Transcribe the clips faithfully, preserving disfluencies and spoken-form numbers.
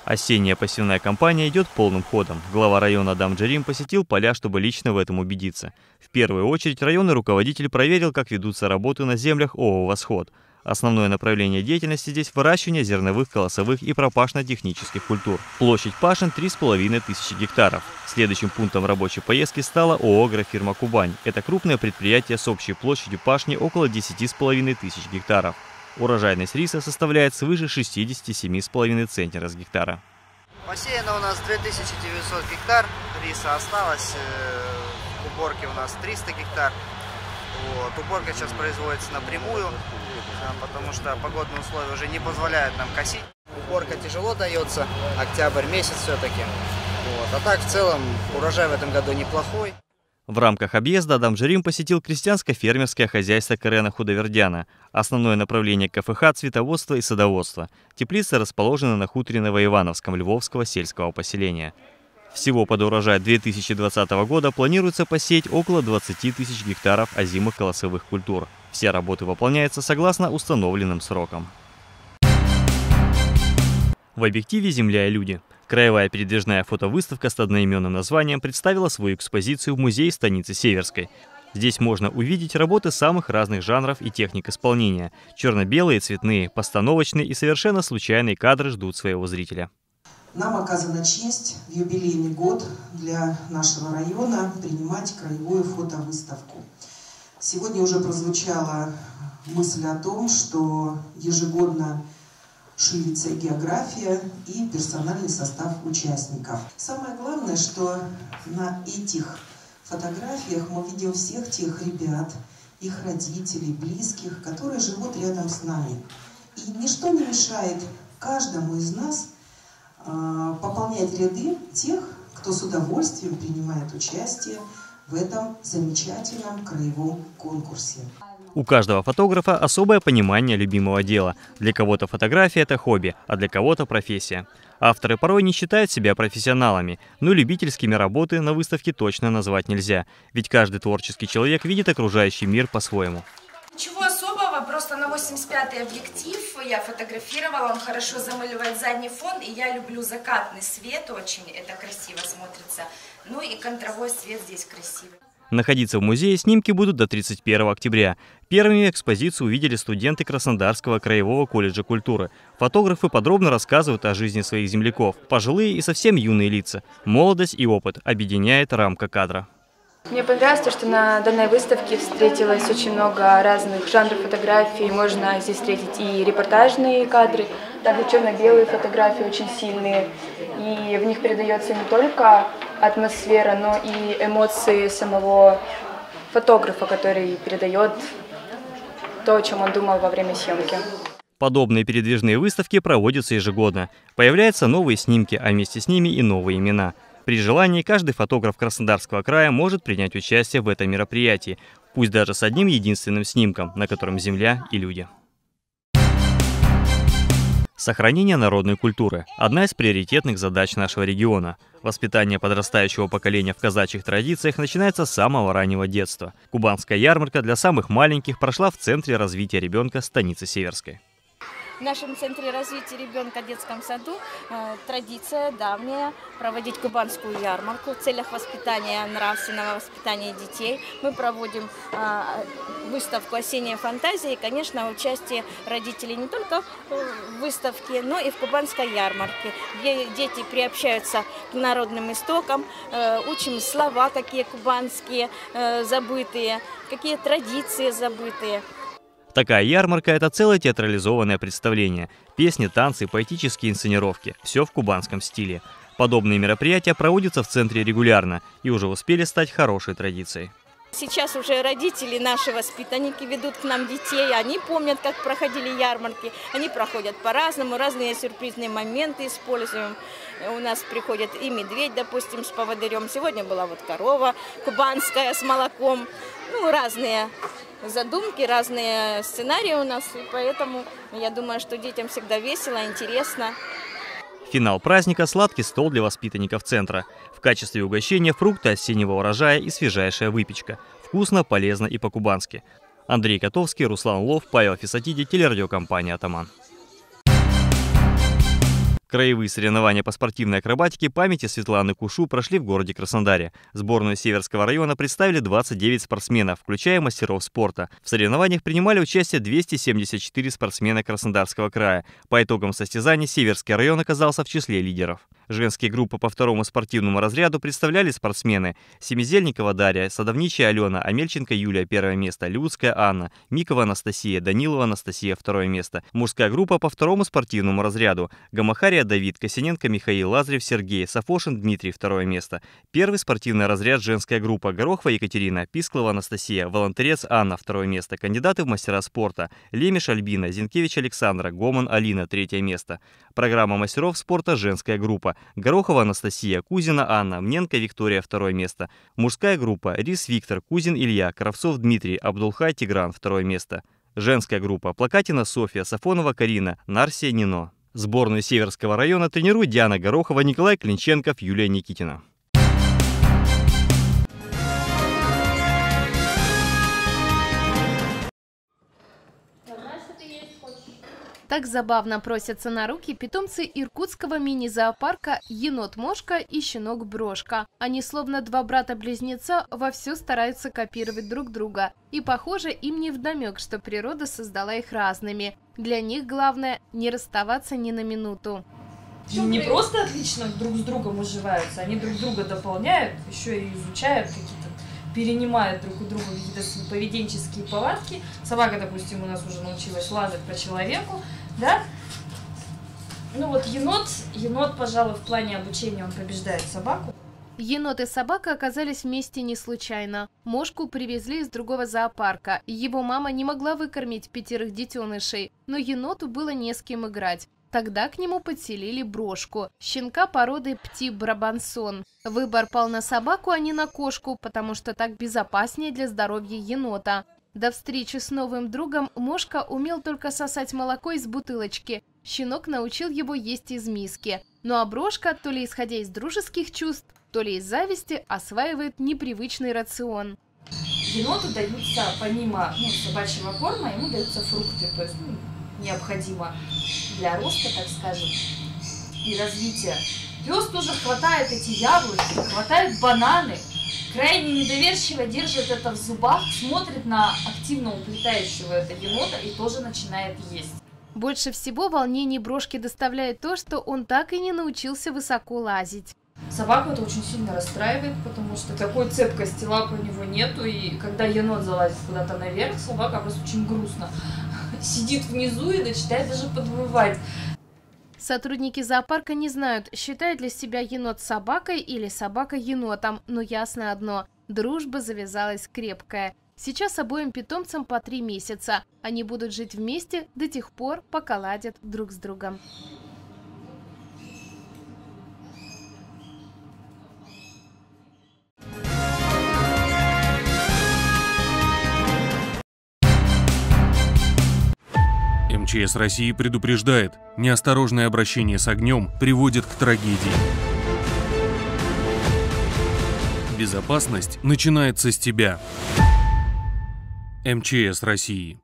Осенняя посевная кампания идет полным ходом. Глава района Адам Джерим посетил поля, чтобы лично в этом убедиться. В первую очередь районный руководитель проверил, как ведутся работы на землях ООО «Восход». Основное направление деятельности здесь – выращивание зерновых, колосовых и пропашно-технических культур. Площадь пашин – три с половиной тысячи гектаров. Следующим пунктом рабочей поездки стала ООО «Агрофирма Кубань». Это крупное предприятие с общей площадью пашни около десяти с половиной тысяч гектаров. Урожайность риса составляет свыше шестидесяти семи с половиной центнера с гектара. Посеяно у нас две тысячи девятьсот гектар, риса осталось, в уборке у нас триста гектар. Вот. Уборка сейчас производится напрямую, потому что погодные условия уже не позволяют нам косить. Уборка тяжело дается, октябрь месяц все-таки. Вот. А так в целом урожай в этом году неплохой. В рамках объезда Адам Джерим посетил крестьянско-фермерское хозяйство Карена Худовердяна. Основное направление КФХ – цветоводство и садоводство. Теплицы расположены на хуторе Новоивановском Львовского сельского поселения. Всего под урожай две тысячи двадцатого года планируется посеять около двадцати тысяч гектаров озимых колосовых культур. Все работы выполняются согласно установленным срокам. В объективе «Земля и люди». Краевая передвижная фотовыставка с одноименным названием представила свою экспозицию в музее станицы Северской. Здесь можно увидеть работы самых разных жанров и техник исполнения. Черно-белые, цветные, постановочные и совершенно случайные кадры ждут своего зрителя. Нам оказана честь в юбилейный год для нашего района принимать краевую фотовыставку. Сегодня уже прозвучала мысль о том, что ежегодно ширится география и персональный состав участников. Самое главное, что на этих фотографиях мы видим всех тех ребят, их родителей, близких, которые живут рядом с нами. И ничто не мешает каждому из нас э, пополнять ряды тех, кто с удовольствием принимает участие в этом замечательном краевом конкурсе. У каждого фотографа особое понимание любимого дела. Для кого-то фотография – это хобби, а для кого-то профессия. Авторы порой не считают себя профессионалами, но любительскими работы на выставке точно назвать нельзя. Ведь каждый творческий человек видит окружающий мир по-своему. Ничего особого, просто на восемьдесят пятый объектив я фотографировала, он хорошо замыливает задний фон, и я люблю закатный свет, очень это красиво смотрится. Ну и контровой свет здесь красивый. Находиться в музее снимки будут до тридцать первого октября. Первыми экспозицию увидели студенты Краснодарского краевого колледжа культуры. Фотографы подробно рассказывают о жизни своих земляков. Пожилые и совсем юные лица. Молодость и опыт объединяет рамка кадра. Мне понравилось то, что на данной выставке встретилось очень много разных жанров фотографий. Можно здесь встретить и репортажные кадры, также черно-белые фотографии очень сильные. И в них передается не только атмосфера, но и эмоции самого фотографа, который передает то, о чем он думал во время съемки. Подобные передвижные выставки проводятся ежегодно. Появляются новые снимки, а вместе с ними и новые имена. При желании каждый фотограф Краснодарского края может принять участие в этом мероприятии, пусть даже с одним единственным снимком, на котором земля и люди. Сохранение народной культуры – одна из приоритетных задач нашего региона. Воспитание подрастающего поколения в казачьих традициях начинается с самого раннего детства. Кубанская ярмарка для самых маленьких прошла в Центре развития ребенка станицы Северской. В нашем Центре развития ребенка в детском саду э, традиция давняя проводить кубанскую ярмарку в целях воспитания, нравственного воспитания детей. Мы проводим э, выставку «Осенняя фантазия» и, конечно, участие родителей не только в выставке, но и в кубанской ярмарке, где дети приобщаются к народным истокам, э, учим слова какие кубанские, э, забытые, какие традиции забытые. Такая ярмарка – это целое театрализованное представление. Песни, танцы, поэтические инсценировки – все в кубанском стиле. Подобные мероприятия проводятся в центре регулярно и уже успели стать хорошей традицией. Сейчас уже родители, наши воспитанники ведут к нам детей, они помнят, как проходили ярмарки, они проходят по-разному, разные сюрпризные моменты используем. У нас приходят и медведь, допустим, с поводырем, сегодня была вот корова кубанская с молоком, ну, разные задумки, разные сценарии у нас, и поэтому я думаю, что детям всегда весело, интересно. Финал праздника – сладкий стол для воспитанников центра. В качестве угощения фрукты осеннего урожая и свежайшая выпечка. Вкусно, полезно и по-кубански. Андрей Котовский, Руслан Лов, Павел Фисатиди, телерадиокомпания «Атаман». Краевые соревнования по спортивной акробатике памяти Светланы Кушу прошли в городе Краснодаре. Сборную Северского района представили двадцать девять спортсменов, включая мастеров спорта. В соревнованиях принимали участие двести семьдесят четыре спортсмена Краснодарского края. По итогам состязаний Северский район оказался в числе лидеров. Женские группы по второму спортивному разряду представляли спортсмены: Семизельникова Дарья, Садовничая Алена, Амельченко Юлия – первое место, Людская Анна, Микова Анастасия, Данилова Анастасия – второе место. Мужская группа по второму спортивному разряду: Гамахария Давид, Косиненко Михаил, Лазарев Сергей, Сафошин Дмитрий – второе место. Первый спортивный разряд женская группа: Горохова Екатерина, Писклова Анастасия, Волонтерец Анна – второе место. Кандидаты в мастера спорта: Лемеш Альбина, Зинкевич Александра, Гоман Алина – третье место. Программа мастеров спорта женская группа: Горохова Анастасия, Кузина Анна, Мненко Виктория – второе место. Мужская группа: Рис Виктор, Кузин Илья, Кравцов Дмитрий, Абдулхай Тигран – второе место. Женская группа: Плакатина Софья, Сафонова Карина, Нарсия Нино. Сборную Северского района тренируют Диана Горохова, Николай Клинченков, Юлия Никитина. Так забавно просятся на руки питомцы иркутского мини-зоопарка енот-мошка и щенок-брошка. Они, словно два брата-близнеца, вовсю стараются копировать друг друга. И, похоже, им невдомек, что природа создала их разными. Для них главное – не расставаться ни на минуту. Не просто отлично друг с другом уживаются, они друг друга дополняют, еще и изучают какие-то, перенимают друг у друга какие-то поведенческие повадки. Собака, допустим, у нас уже научилась лазать по человеку, да? Ну вот енот, енот, пожалуй, в плане обучения он побеждает собаку. Енот и собака оказались вместе не случайно. Мошку привезли из другого зоопарка. Его мама не могла выкормить пятерых детенышей, но еноту было не с кем играть. Тогда к нему подселили брошку, щенка породы Пти-Брабансон. Выбор пал на собаку, а не на кошку, потому что так безопаснее для здоровья енота. До встречи с новым другом Мошка умел только сосать молоко из бутылочки. Щенок научил его есть из миски. Ну а брошка, то ли исходя из дружеских чувств, то ли из зависти, осваивает непривычный рацион. Еноту даются, помимо ну, собачьего корма, ему даются фрукты, то есть ну, необходимо для роста, так скажем, и развития. Пес тоже хватает эти яблоки, хватает бананы, крайне недоверчиво держит это в зубах, смотрит на активно уплетающего это енота и тоже начинает есть. Больше всего волнений брошке доставляет то, что он так и не научился высоко лазить. Собаку это очень сильно расстраивает, потому что такой цепкости лап у него нету, и когда енот залазит куда-то наверх, собака просто очень грустно сидит внизу и начинает даже подвывать. Сотрудники зоопарка не знают, считает ли себя енот собакой или собака енотом, но ясно одно – дружба завязалась крепкая. Сейчас обоим питомцам по три месяца. Они будут жить вместе до тех пор, пока ладят друг с другом. эм че эс России предупреждает, неосторожное обращение с огнем приводит к трагедии. Безопасность начинается с тебя. эм че эс России.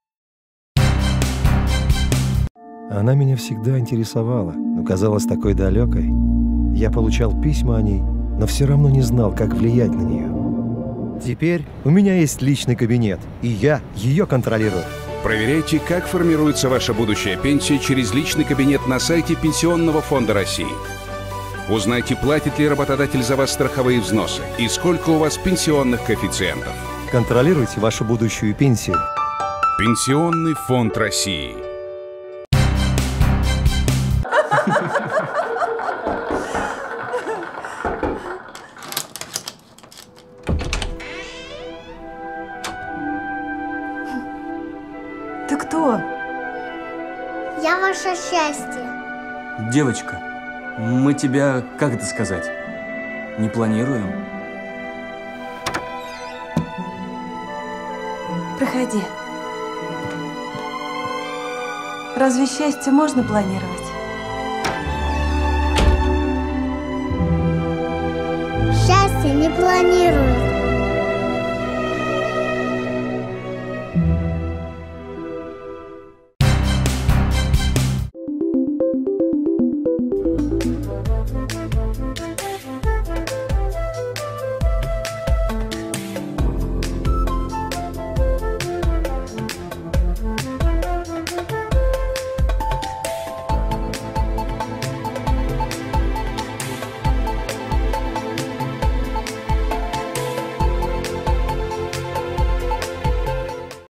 Она меня всегда интересовала, но казалась такой далекой. Я получал письма о ней, но все равно не знал, как влиять на нее. Теперь у меня есть личный кабинет, и я ее контролирую. Проверяйте, как формируется ваша будущая пенсия через личный кабинет на сайте Пенсионного фонда России. Узнайте, платит ли работодатель за вас страховые взносы и сколько у вас пенсионных коэффициентов. Контролируйте вашу будущую пенсию. Пенсионный фонд России. Ты кто? Я ваше счастье. Девочка, мы тебя, как это сказать, не планируем. Проходи. Разве счастье можно планировать? Счастье не планируется.